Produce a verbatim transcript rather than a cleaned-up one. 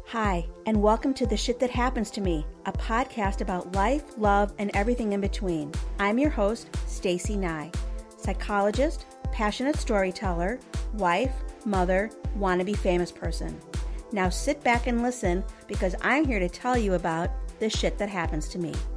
Hi, and welcome to The Shit That Happens to Me, a podcast about life, love, and everything in between. I'm your host, Stacey Nye, psychologist, passionate storyteller, wife, mother, wannabe famous person. Now sit back and listen because I'm here to tell you about the shit that happens to me.